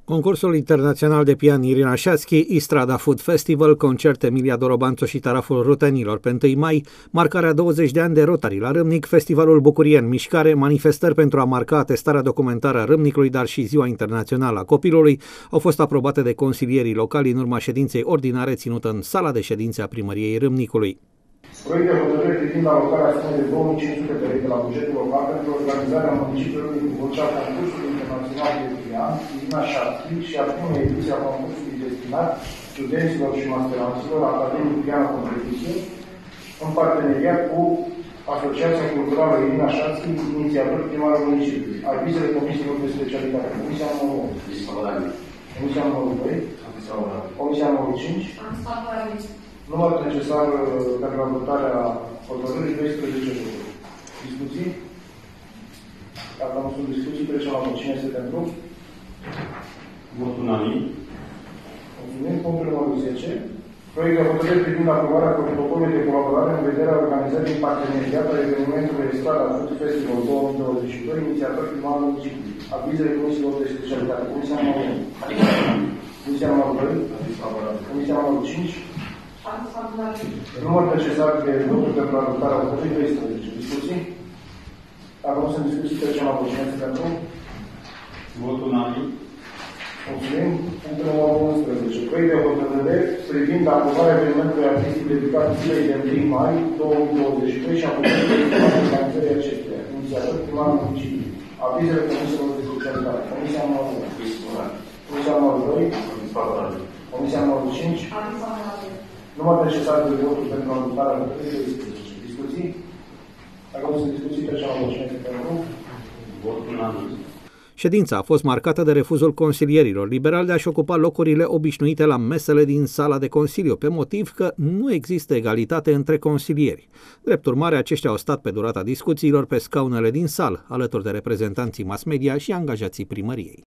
Concursul internațional de pian Irina Shasky, Istrada Food Festival, concert Emilia Dorobanțo și Taraful Rutenilor pe 1 mai, marcarea 20 de ani de Rotary la Râmnic, Festivalul Bucurie în Mișcare, manifestări pentru a marca atestarea documentară a Râmnicului, dar și Ziua Internațională a Copilului, au fost aprobate de consilierii locali în urma ședinței ordinare ținută în sala de ședințe a primăriei Râmnicului. Proiect de hotărâre privind alocarea sumei de 2500 de lei de la bugetul local pentru organizarea municipiului în Vâlcea concursului internațional de pian Irina Shasky și a prima ediție a concursului destinat studenților și masteranților la Academiei Piano Competiție, în parteneriat cu Asociația Culturală Irina Shasky, inițiator primarul municipiului. Avizele comisiilor de specialitate. Comisia numărul 1. Comisia numărul 2. Comisia numărul 5. Numărul necesar pentru adoptarea hotărârii 12 lucruri. Discuții? Dacă nu sunt discuții, trecem la vot. Cine este pentru? Vot unanim. Mulțumim. Punctul numărul 10. Proiect de hotărâre privind aprobarea protocolului de colaborare în vederea organizării în parteneriat a evenimentului Istrada Food Festival 2022, inițiator primarul municipiului. Avizele comisiilor de specialitate. Comisia numărul 1. Comisia numărul 2. Comisia numărul 5. Număr necesar de voturi pentru adoptarea hotărârii 12. Discuții? Dacă nu sunt discuții, trecem la vot. Cine este pentru? Vot unanim. Mulțumim. Punctul numărul 11. Proiect de hotărâre privind aprobarea evenimentului artistic dedicat zilei de 1 mai 2022 și aprobării organizării acesteia. Inițiator primarul municipiului. Avizele comisiilor de specialitate. Comisia numărul 1. Comisia numărul 2. Comisia numărul 5. Număr necesar de voturi pentru adoptarea hotărârii 12. Discuții? Dacă nu sunt discuții, trecem la vot. Cine este pentru? Vot unanim. Ședința a fost marcată de refuzul consilierilor liberali de a-și ocupa locurile obișnuite la mesele din sala de consiliu, pe motiv că nu există egalitate între consilieri. Drept urmare, aceștia au stat pe durata discuțiilor pe scaunele din sală, alături de reprezentanții mass media și angajații primăriei.